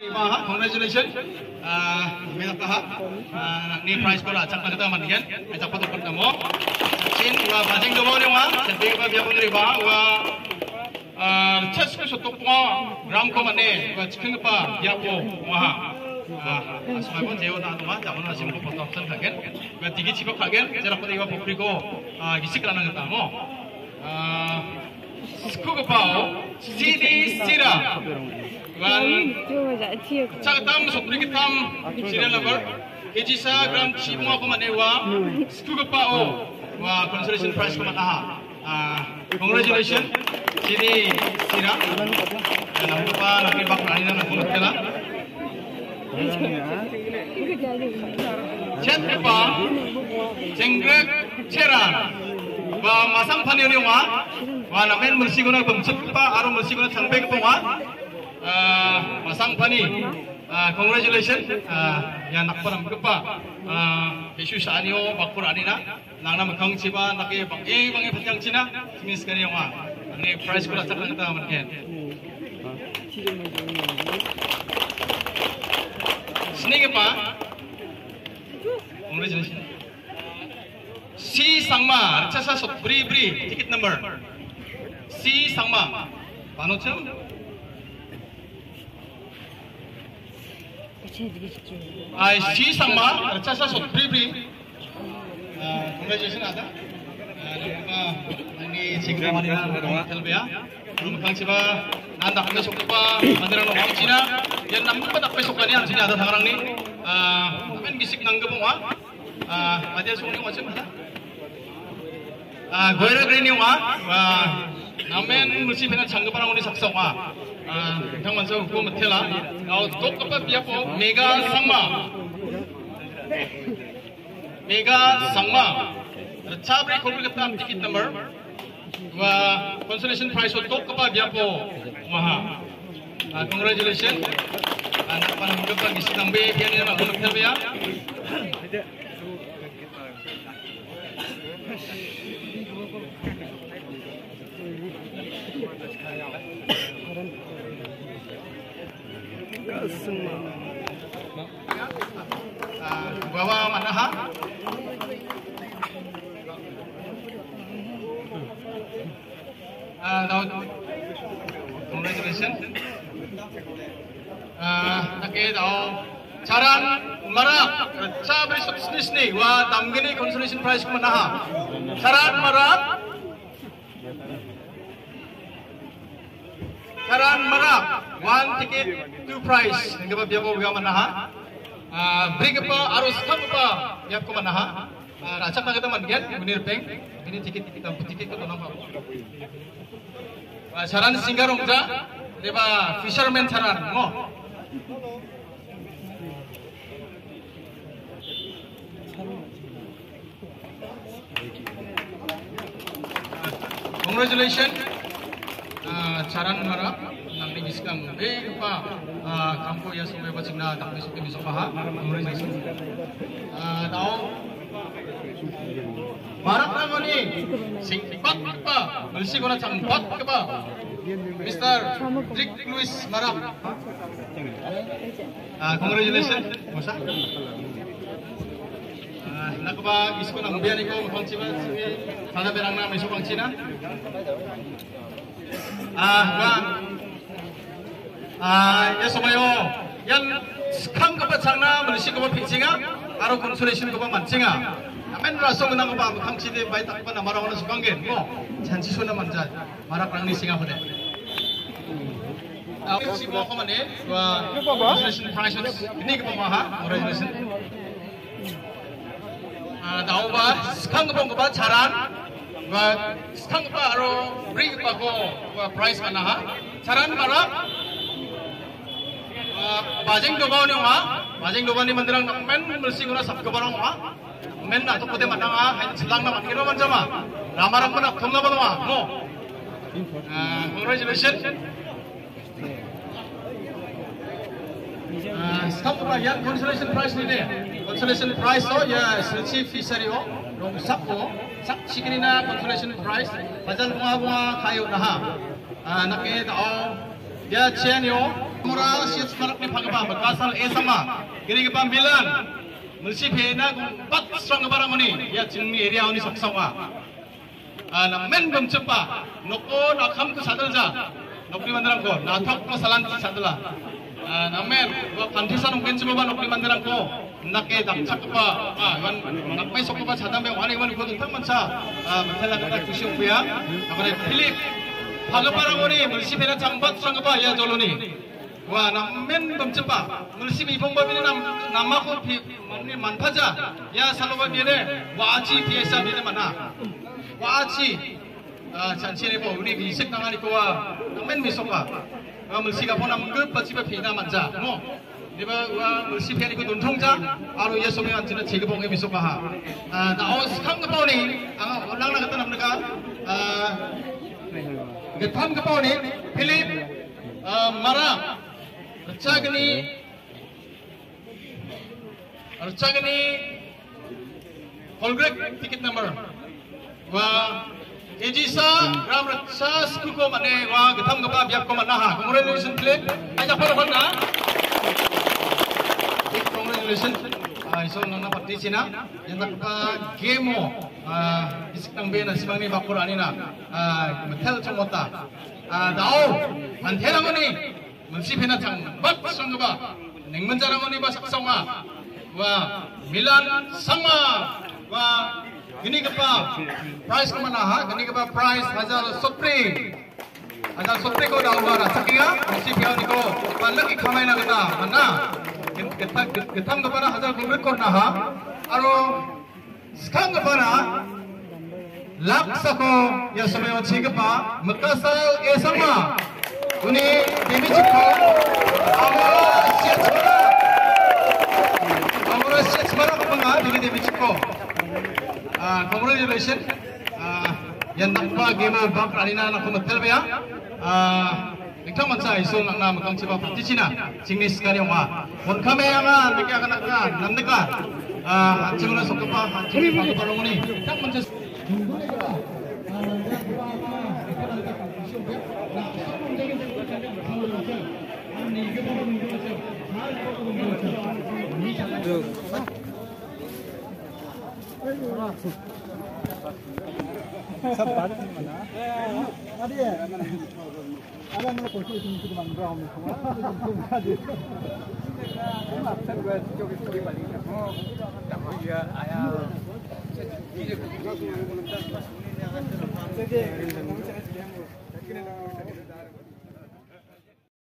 Congratulations. Menak lahat. Ni prize ko lah. Cakap kita mandian. Cakap patut pun kamu. Chin, bajeng dua orang mah. Jadi kita biar pun riba. Chess ko suatu pun. Ram ko mana. Cikin apa? Biar pun. Wah. Asal pun jauh dah tu mah. Jangan nasi muka potong sen kagen. Tiga cipok kagen. Jarak pun riba pukri ko. Gisi kerana kita mo. Skugapao. CD Sira. Caktam sopri kitam serial number Ejisa gram cipung aku mana wa Skugapao wa consolation prize ko mana congratulations CD Sira nama apa lagi bak rani na nakunut kala chat apa jengrek ceran wa masang panio wa namen mersiguna bemcet pa aro mersiguna sangpe ko wa masang pani congratulations ya nak param kepa isu sanio bakpur anina nangna makang ciba nake bangi patang cina semis kani wa ini prize ko rasa kita mungkin sini kepa congratulations si sangma rasa sot bri ticket number si sangma panocam si sama rasa sot bri congratulations ada ini cikgu mana helbia belum kang siapa nanda kami suka mandiran orang Cina yang nampak tak besok kali yang sini ada sekarang ni kan gisik nangge semua ada semua macam mana goyra green namen mesti dengan canggih orang ini saksa Thang man so hukum thela au tok pa pia po mega sangma chabri khol ka ticket number wa consolation prize tok pa pia po maha congratulations anak pan hukum pa gisi nambe pian na hukum thelbe ya bawa mana ha? Congratulations. Oke, Caran Marak, Cabri Subsnisni, wa Damgini consolation prize mana ha? Caran Marak, one ticket, two prize. Nggak biar kau mana ha? Bring apa, arus kam apa, biar kau mana ha? Racak nak kita mandian, menir peng, ini tiket kita tiket kita nama. Caran Singarongja, leba fisherman caran, mo. Congratulations. Caran Marak nang dibiskang apa kampo ya semua bacing na tak besok besok paha congratulations tahu Marak nama ni singpat apa mesti guna cangpat apa Mr. Rick Louis Marak congratulations masa nak ba isko nang biar ni ko bangci ba sana berang na besok bangci na ya semuanya yang sekarang kepada sana mesti kepada pitchinga, atau consolation kepada mancinga. Amen rasa menang kepada kangsi de baik tak kepada marah orang sebanggen, mo janji sudah manjat, marah perang ni singa pada. Si bawa ke mana? Consolation prize ini kepada maha, congratulations. Tahu bah sekarang kepada caran. Sekarang apa aro beri apa ko prize mana ha? Caran mana? Bajeng doba ni mandirang men mesti guna sab kebarang ha? Men atau putih mana ha? Hanya selang nama kira macam mana? Ramarang pun nak thomna pun ha? No. Congratulations. Sekarang apa yang consolation prize ni deh? Consolation prize so ya selci fishery ho, long sab ho. Sak sikirina consolation prize pasal bunga kayu nah nak tao dia chen yo murah siat semak ni pagba bekasal sama kini kepambilan mesti pena empat strong barang ini ya jengni area ini saksawa na men bom cepa noko na kham ko sadalja nokri mandaram ko na thok ko salan sadala na men wa pantisan ungken cepa nokri mandaram ko nake dak chakpa wan nakmai sokpa sadam yang wani wani ko tang mansa mentela kata kusi upya apare Philip Pagaparang ini mesti pena cambat strong ba ya joloni wah namen bemcepa mesti ibong babini nama ko mani manfaja ya saloba bine waji biasa bine mana waji janjine bo uni bisik nangani ko wa namen misoka mesti ka ponam ke paciba pina manja no diba wa mesti peni ko donthongja aro ya somi anjina chegibong e misoka ha na os khang ka poni anga onang na kata namna ka getam ka poni Philip mara Archagani Holgrek ticket number wa Ejisa Ram Racha Skuko mane wa gatham gapa biak ko mana ha congratulations play aja photo na congratulations iso nang pati sina yang tak game isang be na sibang ni bakor anina metal chongota dao manthera ngoni mesti pena jang bat sangba nengmenjara ngoni ba saksawa wa Milan sama wa gini kepa price kemana ha gini kepa price Hazal Sopri ko dah ubara sakinga mesti piau niko balik ikamai na kata mana getam kepana Hazal kumrit korna ha aro skang kepana laksako ya semua cikepa mekasal sama uni demi ciko amora siat semara kapanga demi ciko congratulations yang nampak game bang Alina nak metel ya Ikang mansa isu nak nama kang cipa pati Cina singni sekali yang wah pun kami yang mereka akan nak namdeka cuma sokapa cuma pakai tolong ni ikang mansa सब बात नहीं मना अरे अरे मैं कोशिश तुमसे तो मंगवा हूँ तुम क्या दे अक्सर वे जो कि थोड़ी बड़ी है हो तब ये आया देखिए